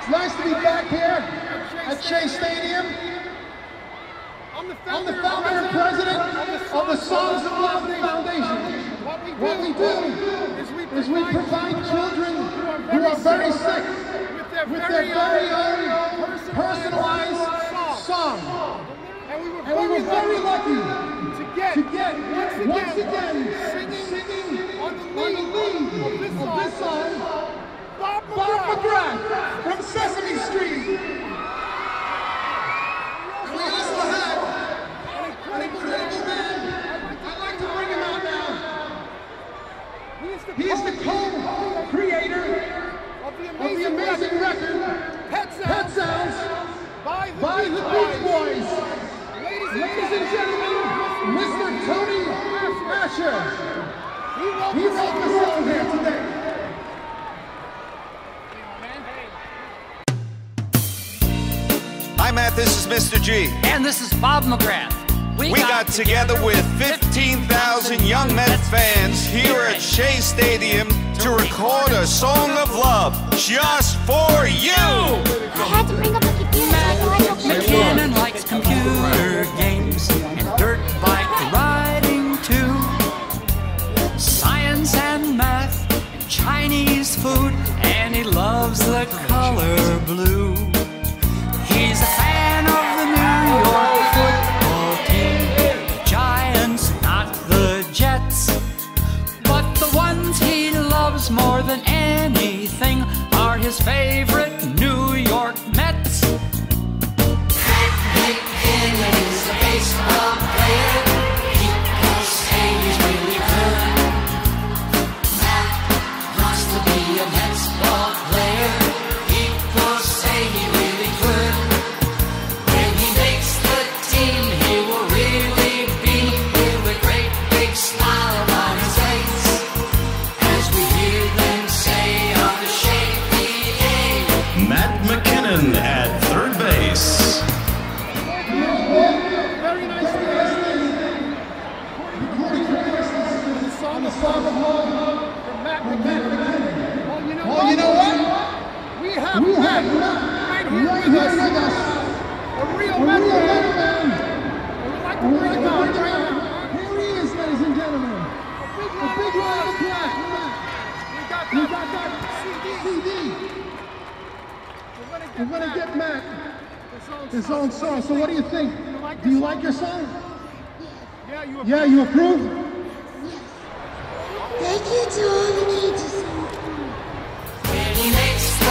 It's nice to be back here at Shea Stadium. I'm the founder and president of the Songs of Love Foundation. What we do is we provide children who are very sick with their very own personalized song. And we were very lucky to get once again singing on the lead of this song, Bob McGrath from Sesame Street. And we also have an incredible man. I'd like to bring him out now. He is the co-creator of the amazing record, Pet Sounds, by the Beach Boys. Ladies and gentlemen, Mr. Tony Asher. He wrote the song here today. Hi Matt, this is Mr. G. And this is Bob McGrath. We got together with 15,000 young Mets fans here at Shea Stadium to record a song of love just for you. I had to bring up a computer. Matt McKinnon likes computer games and dirt bike riding too. Science and math and Chinese food, and he loves the color blue. He's a fan of the New York football team, the Giants, not the Jets. But the ones he loves more than anything are his favorite New York Mets. Matt McKinnon is a baseball player. People say he's really good. Matt wants to be a Mets ball player. People say he really could. When he makes the team, he will really be with a great big smile on his face. As we hear them say on the Shea PA. Matt McKinnon at third base. Very nice on the Song of Love from Matt McKinnon. Well, you know what? We have Matt right here with us. A real Met fan. And we'd like to bring him out right now. Here he is, ladies and gentlemen. The big one of black. We got that CD. We're gonna get Matt his own song. So what do you think? Do you like your song? Yeah, you approve? Thank you to all the kids who sang. When he makes